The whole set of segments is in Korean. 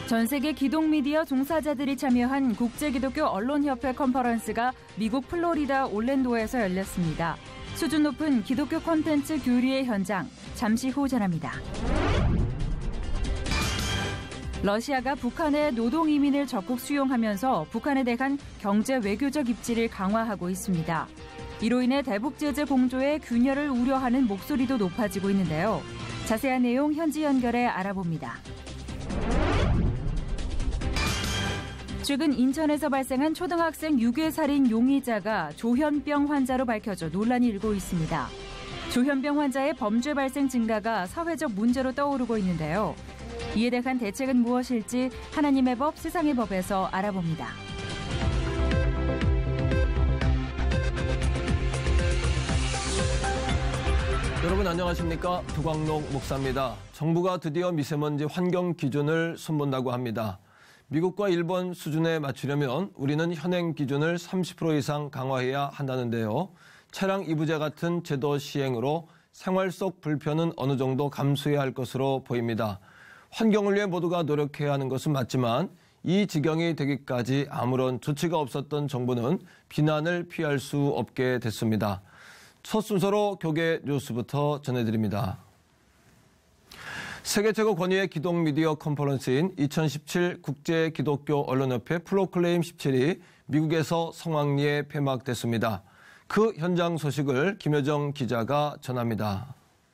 전 세계 기독미디어 종사자들이 참여한 국제기독교 언론협회 컨퍼런스가 미국 플로리다 올랜도에서 열렸습니다. 수준 높은 기독교 콘텐츠 교류의 현장, 잠시 후 전합니다. 러시아가 북한의 노동 이민을 적극 수용하면서 북한에 대한 경제 외교적 입지를 강화하고 있습니다. 이로 인해 대북 제재 공조의 균열을 우려하는 목소리도 높아지고 있는데요. 자세한 내용 현지 연결해 알아봅니다. 최근 인천에서 발생한 초등학생 유괴살인 용의자가 조현병 환자로 밝혀져 논란이 일고 있습니다. 조현병 환자의 범죄 발생 증가가 사회적 문제로 떠오르고 있는데요. 이에 대한 대책은 무엇일지 하나님의 법, 세상의 법에서 알아봅니다. 여러분 안녕하십니까? 두광록 목사입니다. 정부가 드디어 미세먼지 환경 기준을 손본다고 합니다. 미국과 일본 수준에 맞추려면 우리는 현행 기준을 30% 이상 강화해야 한다는데요. 차량 이부제 같은 제도 시행으로 생활 속 불편은 어느 정도 감수해야 할 것으로 보입니다. 환경을 위해 모두가 노력해야 하는 것은 맞지만 이 지경이 되기까지 아무런 조치가 없었던 정부는 비난을 피할 수 없게 됐습니다. 첫 순서로 교계 뉴스부터 전해드립니다. 세계 최고 권위의 기독미디어 컨퍼런스인 2017 국제기독교 언론협회 프로클레임 17이 미국에서 성황리에 폐막됐습니다. 그 현장 소식을 김효정 기자가 전합니다.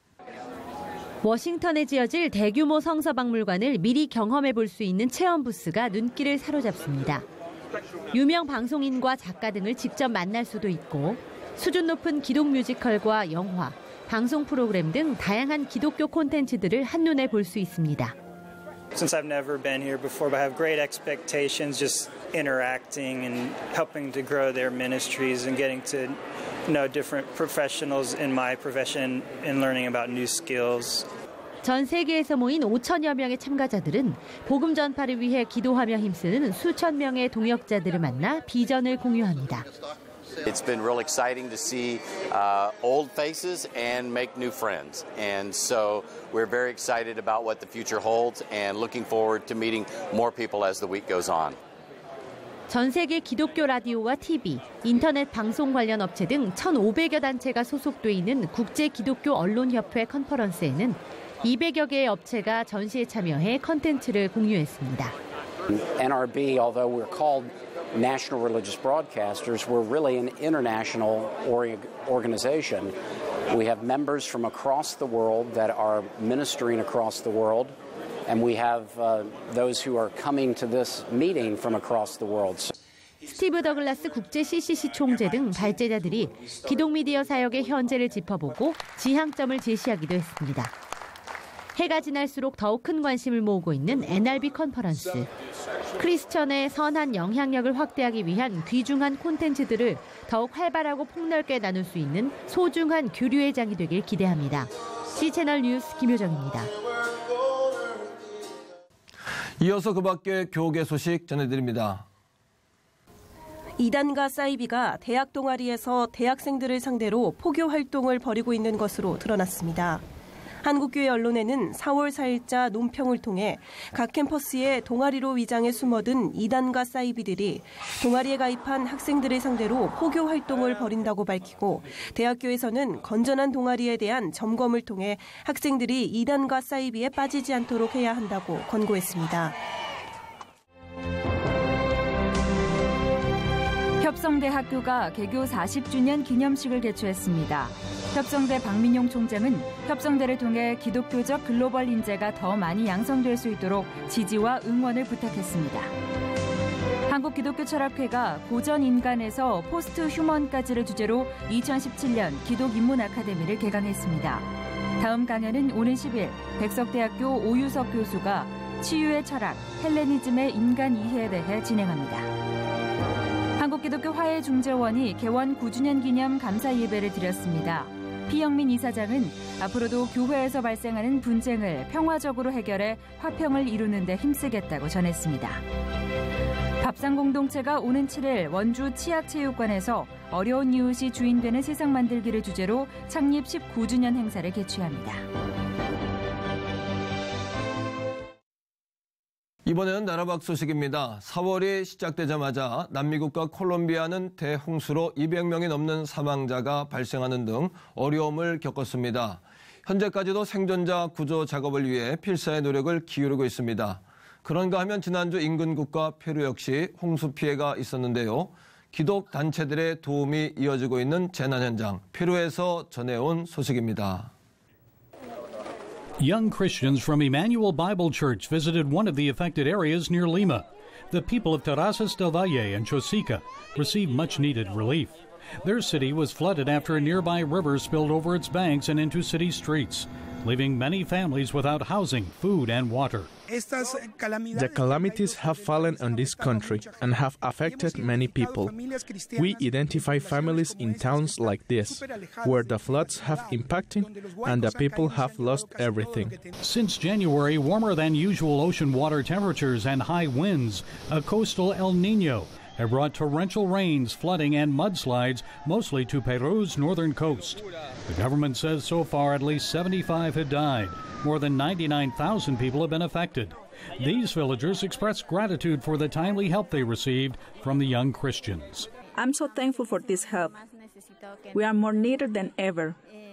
워싱턴에 지어질 대규모 성서박물관을 미리 경험해 볼 수 있는 체험 부스가 눈길을 사로잡습니다. 유명 방송인과 작가 등을 직접 만날 수도 있고 수준 높은 기독 뮤지컬과 영화, 방송 프로그램 등 다양한 기독교 콘텐츠들을 한눈에 볼 수 있습니다. Since I've never been here before, but I have great expectations, just interacting and helping to grow their ministries and getting to know different professionals in my profession and learning about new skills. 전 세계에서 모인 5천여 명의 참가자들은 복음 전파를 위해 기도하며 힘쓰는 수천 명의 동역자들을 만나 비전을 공유합니다. It's been real exciting to see old faces and make new friends. And so we're very excited about what the future holds and looking forward to meeting more people as the week goes on. 전 세계 기독교 라디오와 TV, 인터넷 방송 관련 업체 등 1,500여 단체가 소속돼 있는 국제기독교 언론협회 컨퍼런스에는 200여 개의 업체가 전시에 참여해 컨텐츠를 공유했습니다. NRB, although we're called National Religious Broadcasters, we're really an international organization. We have members from across the world that are ministering across the world, and we have those who are coming to this meeting from across the world. 스티브 더글라스 국제 CCC 총재 등 발제자들이 기독 미디어 사역의 현재를 짚어보고 지향점을 제시하기도 했습니다. 해가 지날수록 더욱 큰 관심을 모으고 있는 NRB 컨퍼런스. 크리스천의 선한 영향력을 확대하기 위한 귀중한 콘텐츠들을 더욱 활발하고 폭넓게 나눌 수 있는 소중한 교류의 장이 되길 기대합니다. C채널 뉴스 김효정입니다. 이어서 그 밖의 교계 소식 전해드립니다. 이단과 사이비가 대학 동아리에서 대학생들을 상대로 포교 활동을 벌이고 있는 것으로 드러났습니다. 한국교회 언론에는 4월 4일자 논평을 통해 각 캠퍼스에 동아리로 위장해 숨어든 이단과 사이비들이 동아리에 가입한 학생들을 상대로 포교 활동을 벌인다고 밝히고 대학교에서는 건전한 동아리에 대한 점검을 통해 학생들이 이단과 사이비에 빠지지 않도록 해야 한다고 권고했습니다. 협성대학교가 개교 40주년 기념식을 개최했습니다. 협성대 박민용 총장은 협성대를 통해 기독교적 글로벌 인재가 더 많이 양성될 수 있도록 지지와 응원을 부탁했습니다. 한국기독교철학회가 고전 인간에서 포스트 휴먼까지를 주제로 2017년 기독인문 아카데미를 개강했습니다. 다음 강연은 오는 10일 백석대학교 오유석 교수가 치유의 철학, 헬레니즘의 인간 이해에 대해 진행합니다. 한국기독교 화해중재원이 개원 9주년 기념 감사 예배를 드렸습니다. 피영민 이사장은 앞으로도 교회에서 발생하는 분쟁을 평화적으로 해결해 화평을 이루는 데 힘쓰겠다고 전했습니다. 밥상 공동체가 오는 7일 원주 치악체육관에서 어려운 이웃이 주인 되는 세상 만들기를 주제로 창립 19주년 행사를 개최합니다. 이번에는 나라밖 소식입니다. 4월이 시작되자마자 남미국과 콜롬비아는 대홍수로 200명이 넘는 사망자가 발생하는 등 어려움을 겪었습니다. 현재까지도 생존자 구조 작업을 위해 필사의 노력을 기울이고 있습니다. 그런가 하면 지난주 인근 국가 페루 역시 홍수 피해가 있었는데요. 기독 단체들의 도움이 이어지고 있는 재난 현장, 페루에서 전해온 소식입니다. Young Christians from Emmanuel Bible Church visited one of the affected areas near Lima. The people of Terrazas del Valle and Chosica received much-needed relief. Their city was flooded after a nearby river spilled over its banks and into city streets, leaving many families without housing, food, and water. The calamities have fallen on this country and have affected many people. We identify families in towns like this, where the floods have impacted and the people have lost everything. Since January, warmer than usual ocean water temperatures and high winds, a coastal El Niño, have brought torrential rains, flooding, and mudslides, mostly to Peru's northern coast. The government says so far at least 75 had died. More than 99,000 people have been affected. These villagers express gratitude for the timely help they received from the young Christians. I'm so thankful for this help. We are more needed than ever.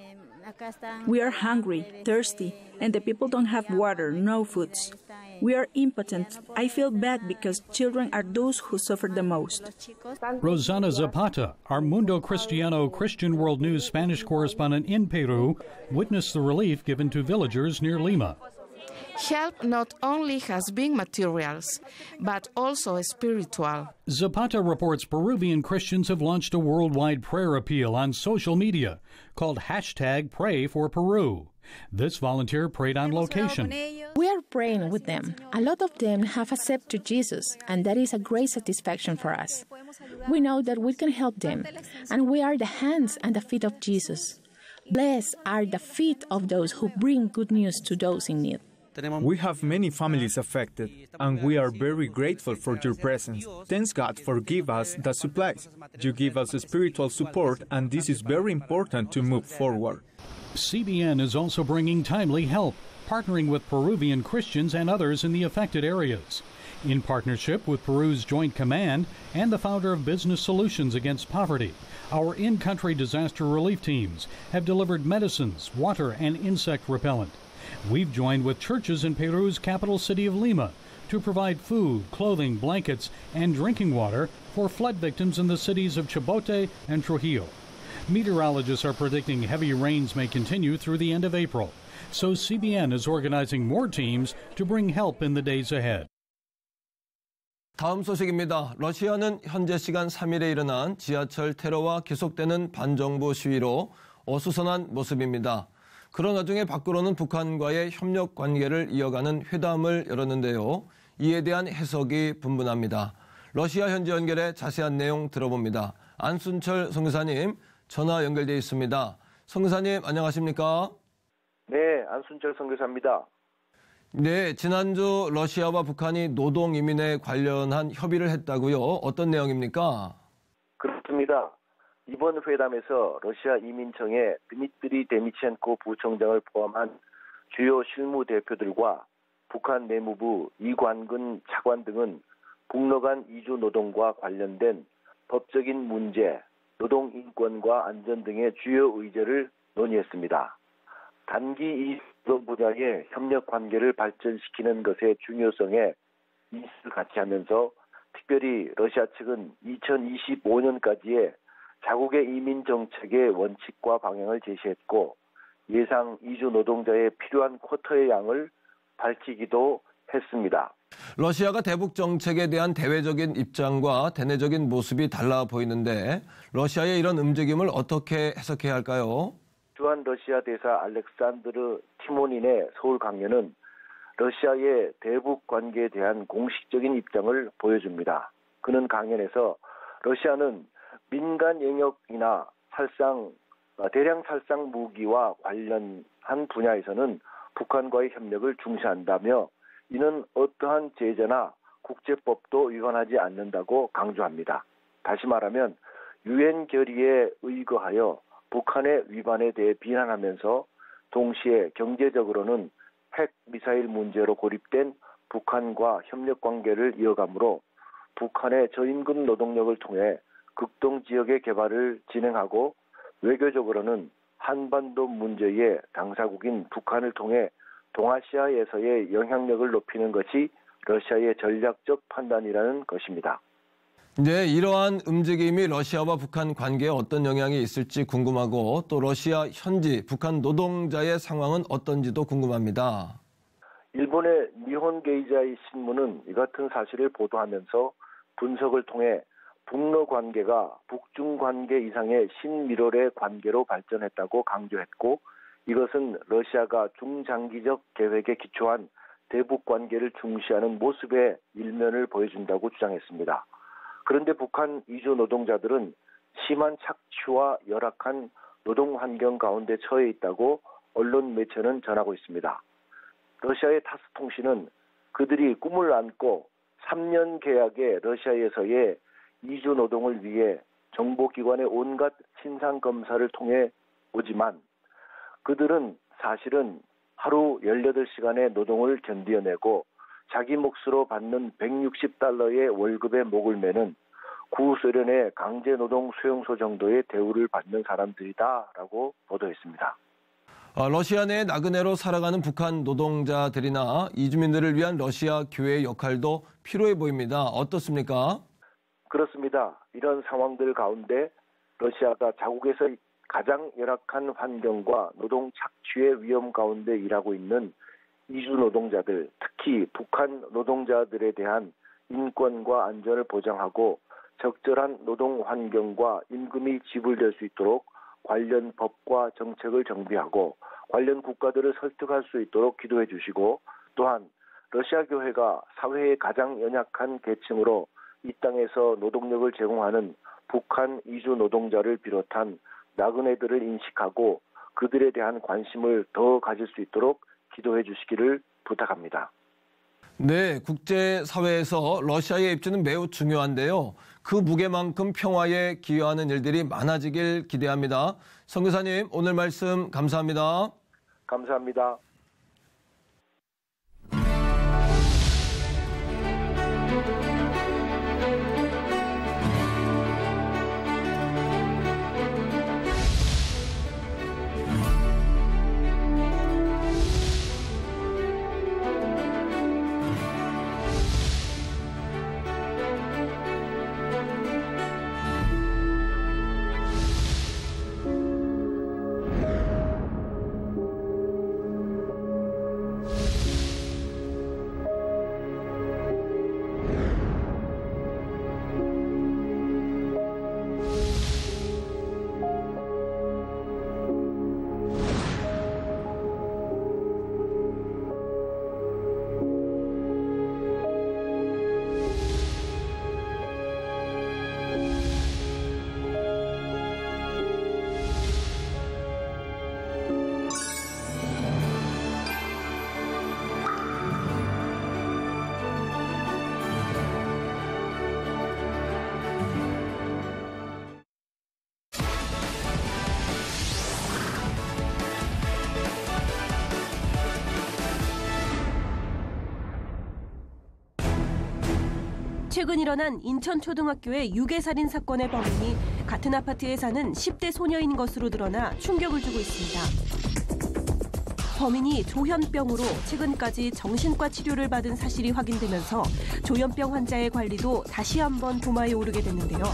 We are hungry, thirsty, and the people don't have water, no foods. We are impotent. I feel bad because children are those who suffer the most. Rosana Zapata, our Mundo Cristiano Christian World News Spanish correspondent in Peru, witnessed the relief given to villagers near Lima. Help not only has been materials, but also spiritual. Zapata reports Peruvian Christians have launched a worldwide prayer appeal on social media called #PrayForPeru. This volunteer prayed on location. We are praying with them. A lot of them have accepted Jesus, and that is a great satisfaction for us. We know that we can help them, and we are the hands and the feet of Jesus. Blessed are the feet of those who bring good news to those in need. We have many families affected, and we are very grateful for your presence. Thanks God for giving us the supplies. You give us spiritual support, and this is very important to move forward. CBN is also bringing timely help, partnering with Peruvian Christians and others in the affected areas. In partnership with Peru's Joint Command and the founder of Business Solutions Against Poverty, our in-country disaster relief teams have delivered medicines, water, and insect repellent. We've joined with churches in Peru's capital city of Lima to provide food, clothing, blankets, and drinking water for flood victims in the cities of Chimbote and Trujillo. Meteorologists are predicting heavy rains may continue through the end of April, so CBN is organizing more teams to bring help in the days ahead. 다음 소식입니다. 러시아는 현재 시간 3일에 일어난 지하철 테러와 계속되는 반정부 시위로 어수선한 모습입니다. 그런 와중에 밖으로는 북한과의 협력 관계를 이어가는 회담을 열었는데요. 이에 대한 해석이 분분합니다. 러시아 현지 연결에 자세한 내용 들어봅니다. 안순철 선교사님 전화 연결되어 있습니다. 선교사님 안녕하십니까? 네, 안순철 선교사입니다. 네, 지난주 러시아와 북한이 노동 이민에 관련한 협의를 했다고요. 어떤 내용입니까? 그렇습니다. 이번 회담에서 러시아 이민청의 드미트리 데미첸코 부총장을 포함한 주요 실무 대표들과 북한 내무부 이관근 차관 등은 북러 간 이주 노동과 관련된 법적인 문제, 노동 인권과 안전 등의 주요 의제를 논의했습니다. 단기 이 노동 분야의 협력 관계를 발전시키는 것의 중요성에 인식을 같이 하면서 특별히 러시아 측은 2025년까지의 자국의 이민 정책의 원칙과 방향을 제시했고 예상 이주 노동자의 필요한 쿼터의 양을 밝히기도 했습니다. 러시아가 대북 정책에 대한 대외적인 입장과 대내적인 모습이 달라 보이는데 러시아의 이런 움직임을 어떻게 해석해야 할까요? 주한 러시아 대사 알렉산드르 티모닌의 서울 강연은 러시아의 대북 관계에 대한 공식적인 입장을 보여줍니다. 그는 강연에서 러시아는 민간 영역이나 대량 살상 무기와 관련한 분야에서는 북한과의 협력을 중시한다며 이는 어떠한 제재나 국제법도 위반하지 않는다고 강조합니다. 다시 말하면 유엔 결의에 의거하여 북한의 위반에 대해 비난하면서 동시에 경제적으로는 핵 미사일 문제로 고립된 북한과 협력 관계를 이어가므로 북한의 저임금 노동력을 통해 극동 지역의 개발을 진행하고 외교적으로는 한반도 문제의 당사국인 북한을 통해 동아시아에서의 영향력을 높이는 것이 러시아의 전략적 판단이라는 것입니다. 네, 이러한 움직임이 러시아와 북한 관계에 어떤 영향이 있을지 궁금하고 또 러시아 현지 북한 노동자의 상황은 어떤지도 궁금합니다. 일본의 니혼 게이자이 신문은 이 같은 사실을 보도하면서 분석을 통해 북러 관계가 북중 관계 이상의 신미러의 관계로 발전했다고 강조했고 이것은 러시아가 중장기적 계획에 기초한 대북 관계를 중시하는 모습의 일면을 보여준다고 주장했습니다. 그런데 북한 이주 노동자들은 심한 착취와 열악한 노동 환경 가운데 처해 있다고 언론 매체는 전하고 있습니다. 러시아의 타스 통신은 그들이 꿈을 안고 3년 계약의 러시아에서의 이주 노동을 위해 정보기관의 온갖 신상검사를 통해 오지만 그들은 사실은 하루 18시간의 노동을 견뎌내고 자기 몫으로 받는 $160의 월급에 목을 매는 구소련의 강제노동 수용소 정도의 대우를 받는 사람들이다라고 보도했습니다. 러시아 내 나그네로 살아가는 북한 노동자들이나 이주민들을 위한 러시아 교회의 역할도 필요해 보입니다. 어떻습니까? 그렇습니다. 이런 상황들 가운데 러시아가 자국에서 가장 열악한 환경과 노동 착취의 위험 가운데 일하고 있는 이주 노동자들, 특히 북한 노동자들에 대한 인권과 안전을 보장하고 적절한 노동 환경과 임금이 지불될 수 있도록 관련 법과 정책을 정비하고 관련 국가들을 설득할 수 있도록 기도해 주시고 또한 러시아 교회가 사회의 가장 연약한 계층으로 이 땅에서 노동력을 제공하는 북한 이주 노동자를 비롯한 나그네들을 인식하고 그들에 대한 관심을 더 가질 수 있도록 기도해 주시기를 부탁합니다. 네, 국제사회에서 러시아의 입지는 매우 중요한데요. 그 무게만큼 평화에 기여하는 일들이 많아지길 기대합니다. 선교사님, 오늘 말씀 감사합니다. 감사합니다. 최근 일어난 인천초등학교의 유괴살인 사건의 범인이 같은 아파트에 사는 10대 소녀인 것으로 드러나 충격을 주고 있습니다. 범인이 조현병으로 최근까지 정신과 치료를 받은 사실이 확인되면서 조현병 환자의 관리도 다시 한번 도마에 오르게 됐는데요.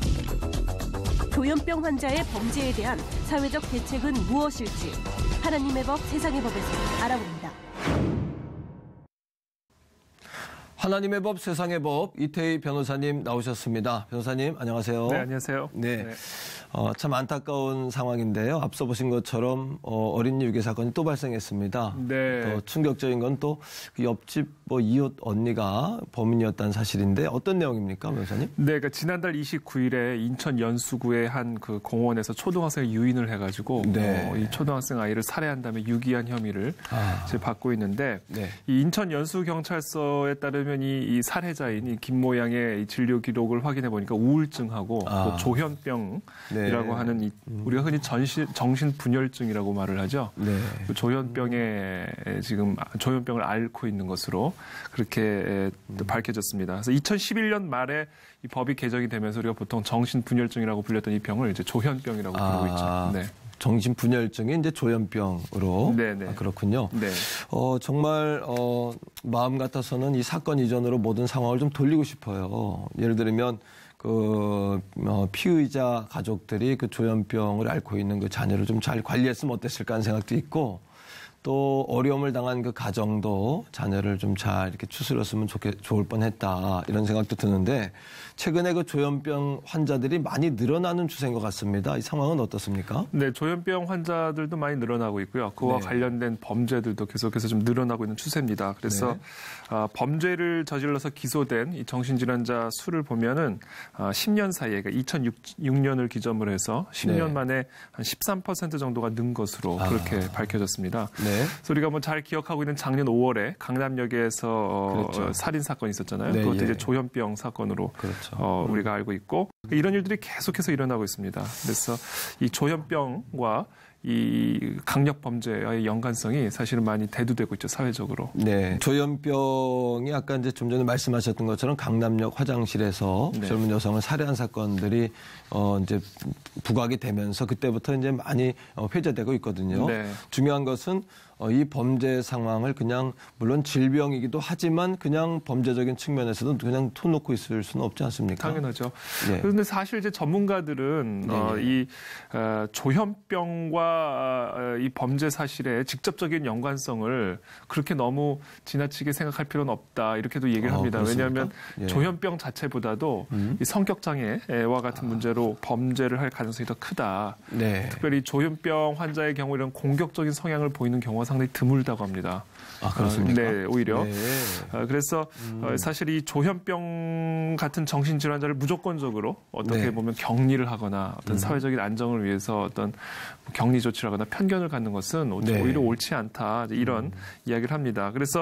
조현병 환자의 범죄에 대한 사회적 대책은 무엇일지 하나님의 법, 세상의 법에서 알아봅니다. 하나님의 법, 세상의 법, 이태희 변호사님 나오셨습니다. 변호사님, 안녕하세요. 네, 안녕하세요. 네. 참 안타까운 상황인데요. 앞서 보신 것처럼 어린이 유괴 사건이 또 발생했습니다. 네. 더 충격적인 건 또 그 옆집 이웃 언니가 범인이었다는 사실인데 어떤 내용입니까, 변호사님? 네, 그러니까 지난달 29일에 인천 연수구의 한 그 공원에서 초등학생을 유인을 해가지고 네. 이 초등학생 아이를 살해한 다음에 유기한 혐의를 지금 받고 있는데 네. 이 인천 연수경찰서에 따르면 왜냐하면 이 살해자인 이 김 모양의 이 진료 기록을 확인해 보니까 우울증하고 또 조현병이라고 하는 우리가 흔히 정신분열증이라고 말을 하죠. 그 조현병을 앓고 있는 것으로 그렇게 밝혀졌습니다. 그래서 2011년 말에 이 법이 개정이 되면서 우리가 보통 정신분열증이라고 불렸던 이 병을 이제 조현병이라고 부르고 있죠. 네. 정신분열증이 이제 조현병으로. 네네. 그렇군요. 네. 정말 마음 같아서는 이 사건 이전으로 모든 상황을 좀 돌리고 싶어요. 예를 들면 피의자 가족들이 그 조현병을 앓고 있는 그 자녀를 좀 잘 관리했으면 어땠을까 하는 생각도 있고, 또 어려움을 당한 그 가정도 자녀를 좀 잘 이렇게 추스렸으면 좋을 뻔했다 이런 생각도 드는데, 최근에 그 조현병 환자들이 많이 늘어나는 추세인 것 같습니다. 이 상황은 어떻습니까? 네, 조현병 환자들도 많이 늘어나고 있고요. 그와 관련된 범죄들도 계속해서 좀 늘어나고 있는 추세입니다. 그래서 범죄를 저질러서 기소된 이 정신질환자 수를 보면은 10년 사이에, 그러니까 2006년을 기점으로 해서 10년 만에 한 13% 정도가 는 것으로 그렇게 밝혀졌습니다. 그래서 우리가 뭐 잘 기억하고 있는 작년 5월에 강남역에서 살인 사건이 있었잖아요. 그것도 이제 조현병 사건으로 우리가 알고 있고, 이런 일들이 계속해서 일어나고 있습니다. 그래서 이 조현병과 이 강력 범죄와의 연관성이 사실은 많이 대두되고 있죠, 사회적으로. 네. 조현병이 아까 이제 좀 전에 말씀하셨던 것처럼 강남역 화장실에서 젊은 여성을 살해한 사건들이 이제 부각이 되면서 그때부터 이제 많이 회자되고 있거든요. 중요한 것은 이 범죄 상황을 그냥, 물론 질병이기도 하지만 그냥 범죄적인 측면에서도 그냥 톤 놓고 있을 수는 없지 않습니까? 당연하죠. 그런데 사실 이제 전문가들은 이 조현병과 이 범죄 사실의 직접적인 연관성을 그렇게 너무 지나치게 생각할 필요는 없다, 이렇게도 얘기를 합니다. 왜냐하면 조현병 자체보다도 이 성격장애와 같은 문제로 범죄를 할 가능성이 더 크다. 특별히 조현병 환자의 경우 이런 공격적인 성향을 보이는 경우가 상당히 드물다고 합니다. 그렇습니까? 네, 오히려. 그래서 사실 이 조현병 같은 정신질환자를 무조건적으로 어떻게 보면 격리를 하거나 어떤 사회적인 안정을 위해서 어떤 격리 조치를 하거나 편견을 갖는 것은 오히려 옳지 않다, 이런 이야기를 합니다. 그래서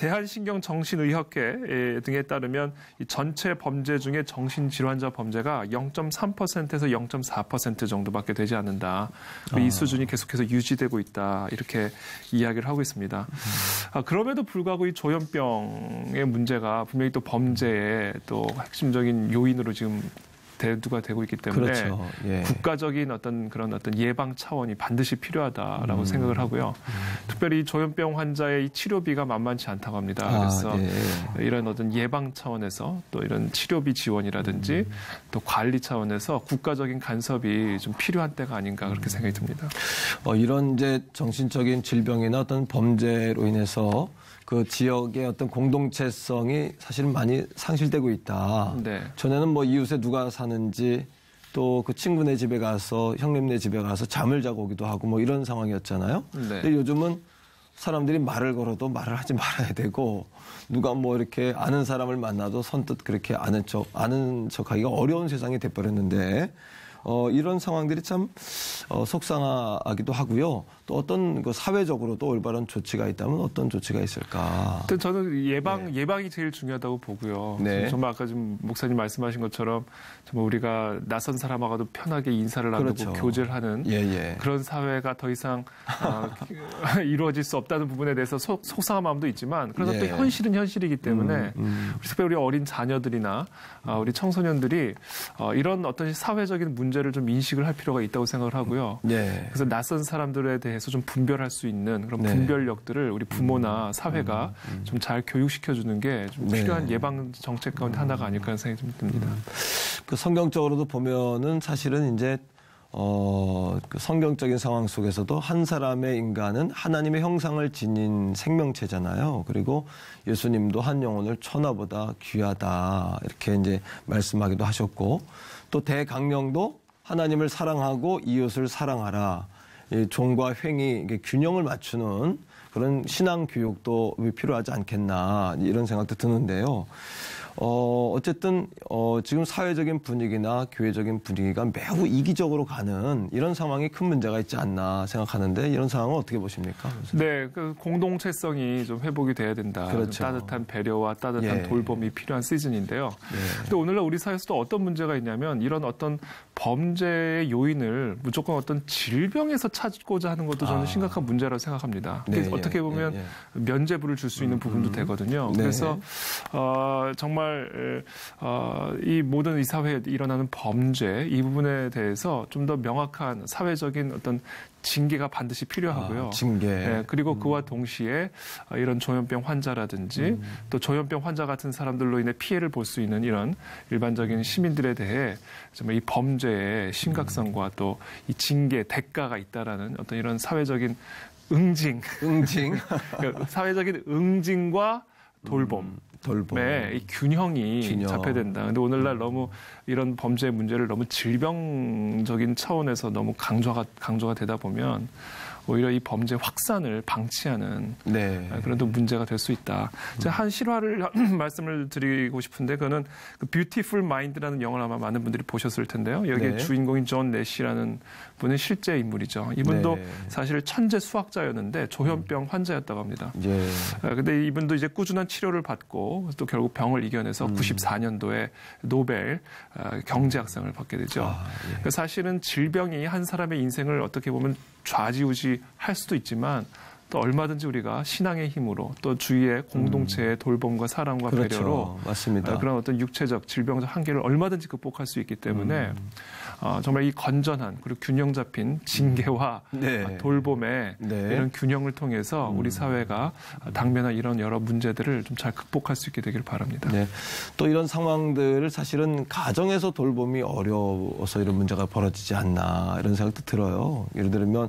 대한신경정신의학회 등에 따르면 이 전체 범죄 중에 정신질환자 범죄가 0.3%에서 0.4% 정도밖에 되지 않는다. 이 수준이 계속해서 유지되고 있다, 이렇게 이야기를 하고 있습니다. 그럼에도 불구하고 이 조현병의 문제가 분명히 또 범죄의 또 핵심적인 요인으로 지금 대두가 되고 있기 때문에 국가적인 어떤 예방 차원이 반드시 필요하다라고 생각을 하고요. 특별히 조현병 환자의 이 치료비가 만만치 않다고 합니다. 그래서 이런 어떤 예방 차원에서 또 이런 치료비 지원이라든지 또 관리 차원에서 국가적인 간섭이 좀 필요한 때가 아닌가, 그렇게 생각이 듭니다. 이런 이제 정신적인 질병이나 어떤 범죄로 인해서 그 지역의 어떤 공동체성이 사실 많이 상실되고 있다. 전에는 뭐 이웃에 누가 사는지, 또 그 친구네 집에 가서, 형님네 집에 가서 잠을 자고 오기도 하고 뭐 이런 상황이었잖아요. 근데 요즘은 사람들이 말을 걸어도 말을 하지 말아야 되고, 누가 뭐 이렇게 아는 사람을 만나도 선뜻 그렇게 아는 척하기가 어려운 세상이 돼버렸는데, 이런 상황들이 참 속상하기도 하고요. 또 어떤 그 사회적으로도 올바른 조치가 있다면 어떤 조치가 있을까? 저는 예방이 제일 중요하다고 보고요. 정말 아까 좀 목사님 말씀하신 것처럼 정말 우리가 낯선 사람하고도 편하게 인사를 나누고 교제를 하는 그런 사회가 더 이상 이루어질 수 없다는 부분에 대해서 속상한 마음도 있지만, 그러나 또 현실은 현실이기 때문에 특별히 우리 어린 자녀들이나 우리 청소년들이 이런 어떤 사회적인 문제를 좀 인식을 할 필요가 있다고 생각을 하고요. 그래서 낯선 사람들에 대해서 좀 분별할 수 있는 그런 분별력들을 우리 부모나 사회가 좀 잘 교육시켜주는 게 좀 필요한 예방 정책 가운데 하나가 아닐까 하는 생각이 좀 듭니다. 그 성경적으로도 보면은 사실은 이제 그 성경적인 상황 속에서도 한 사람의 인간은 하나님의 형상을 지닌 생명체잖아요. 그리고 예수님도 한 영혼을 천하보다 귀하다, 이렇게 이제 말씀하기도 하셨고, 또 대강령도 하나님을 사랑하고 이웃을 사랑하라, 이 종과 횡이 균형을 맞추는 그런 신앙 교육도 필요하지 않겠나, 이런 생각도 드는데요. 어쨌든 지금 사회적인 분위기나 교회적인 분위기가 매우 이기적으로 가는 이런 상황이 큰 문제가 있지 않나 생각하는데 이런 상황은 어떻게 보십니까? 네, 그 공동체성이 좀 회복이 돼야 된다. 그렇죠. 따뜻한 배려와 따뜻한 돌봄이 필요한 시즌인데요. 근데 오늘날 우리 사회에서도 어떤 문제가 있냐면 이런 어떤 범죄의 요인을 무조건 어떤 질병에서 찾고자 하는 것도 저는 심각한 문제라고 생각합니다. 어떻게 보면 면죄부를 줄 수 있는 부분도 되거든요. 그래서 정말 이 모든 이 사회에 일어나는 범죄 이 부분에 대해서 좀 더 명확한 사회적인 어떤 징계가 반드시 필요하고요. 징계. 네, 그리고 그와 동시에 이런 조현병 환자라든지 또 조현병 환자 같은 사람들로 인해 피해를 볼 수 있는 이런 일반적인 시민들에 대해 정말 이 범죄의 심각성과 또 이 징계 대가가 있다라는 어떤 이런 사회적인 응징. 사회적인 응징과 돌봄. 이 균형이 잡혀야 된다. 근데 오늘날 너무 이런 범죄 문제를 너무 질병적인 차원에서 너무 강조가 되다 보면 오히려 이 범죄 확산을 방치하는 그런 또 문제가 될 수 있다. 제가 한 실화를 말씀을 드리고 싶은데 그거는 그 뷰티풀 마인드라는 영화를 아마 많은 분들이 보셨을 텐데요. 여기에 주인공인 존 내시라는 분은 실제 인물이죠. 이분도 사실 천재 수학자였는데 조현병 환자였다고 합니다. 근데 이분도 이제 꾸준한 치료를 받고 또 결국 병을 이겨내서 94년도에 노벨 경제학상을 받게 되죠. 그러니까 사실은 질병이 한 사람의 인생을 어떻게 보면 좌지우지할 수도 있지만 또 얼마든지 우리가 신앙의 힘으로 또 주위의 공동체의 돌봄과 사랑과 배려로 맞습니다. 그런 어떤 육체적 질병적 한계를 얼마든지 극복할 수 있기 때문에 정말 이 건전한 그리고 균형 잡힌 징계와 돌봄의 이런 균형을 통해서 우리 사회가 당면한 이런 여러 문제들을 좀 잘 극복할 수 있게 되길 바랍니다. 또 이런 상황들을 사실은 가정에서 돌봄이 어려워서 이런 문제가 벌어지지 않나 이런 생각도 들어요. 예를 들면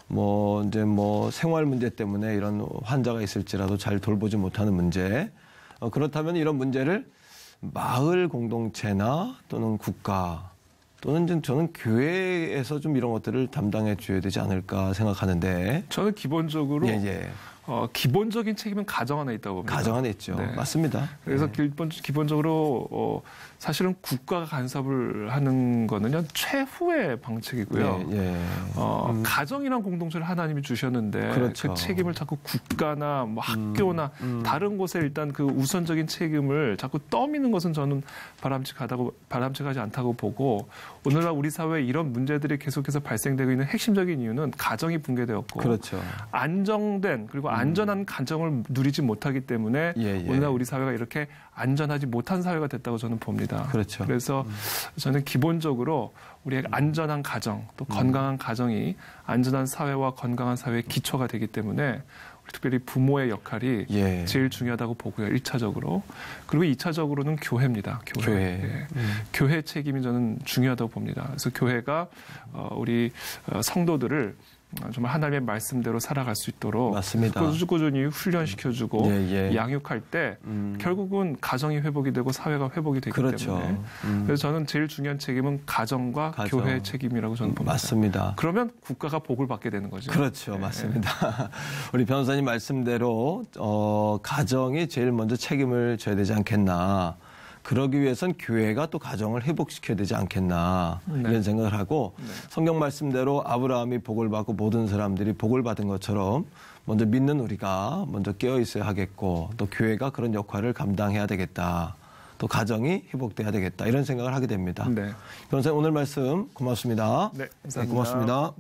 생활 문제 때문에 이런 환자가 있을지라도 잘 돌보지 못하는 문제. 그렇다면 이런 문제를 마을 공동체나 또는 국가 또는 저는 교회에서 좀 이런 것들을 담당해 줘야 되지 않을까 생각하는데. 저는 기본적으로 기본적인 책임은 가정 안에 있다고 봅니다. 가정 안에 있죠. 맞습니다. 그래서 기본적으로 사실은 국가가 간섭을 하는 거는요 최후의 방책이고요. 가정이란 공동체를 하나님이 주셨는데 그 책임을 자꾸 국가나 학교나 다른 곳에 일단 그 우선적인 책임을 자꾸 떠미는 것은 저는 바람직하지 않다고 보고 오늘날 우리 사회에 이런 문제들이 계속해서 발생되고 있는 핵심적인 이유는 가정이 붕괴되었고 안정된 그리고 안전한 가정을 누리지 못하기 때문에 오늘날 우리 사회가 이렇게 안전하지 못한 사회가 됐다고 저는 봅니다. 그래서 저는 기본적으로 우리의 안전한 가정, 또 건강한 가정이 안전한 사회와 건강한 사회의 기초가 되기 때문에 특별히 부모의 역할이 제일 중요하다고 보고요. 1차적으로. 그리고 2차적으로는 교회입니다. 교회 책임이 저는 중요하다고 봅니다. 그래서 교회가 우리 성도들을 정말 하나님의 말씀대로 살아갈 수 있도록 꾸준히 훈련시켜주고 양육할 때 결국은 가정이 회복이 되고 사회가 회복이 되기 때문에 그래서 저는 제일 중요한 책임은 가정과 교회의 책임이라고 저는 봅니다. 맞습니다. 그러면 국가가 복을 받게 되는 거죠. 맞습니다. 우리 변호사님 말씀대로 가정이 제일 먼저 책임을 져야 되지 않겠나. 그러기 위해선 교회가 또 가정을 회복시켜야 되지 않겠나 이런 생각을 하고 성경 말씀대로 아브라함이 복을 받고 모든 사람들이 복을 받은 것처럼 먼저 믿는 우리가 먼저 깨어 있어야 하겠고 또 교회가 그런 역할을 감당해야 되겠다. 또 가정이 회복돼야 되겠다. 이런 생각을 하게 됩니다. 변호사님 오늘 말씀 고맙습니다. 감사합니다. 고맙습니다.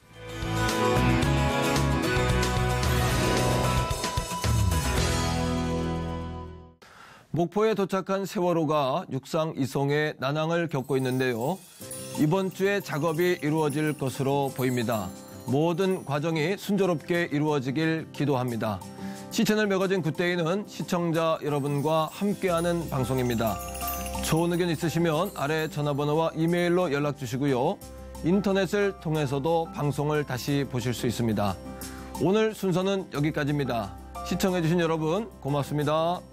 목포에 도착한 세월호가 육상 이송에 난항을 겪고 있는데요. 이번 주에 작업이 이루어질 것으로 보입니다. 모든 과정이 순조롭게 이루어지길 기도합니다. 시채널 매거진 굿데이는 시청자 여러분과 함께하는 방송입니다. 좋은 의견 있으시면 아래 전화번호와 이메일로 연락 주시고요. 인터넷을 통해서도 방송을 다시 보실 수 있습니다. 오늘 순서는 여기까지입니다. 시청해주신 여러분 고맙습니다.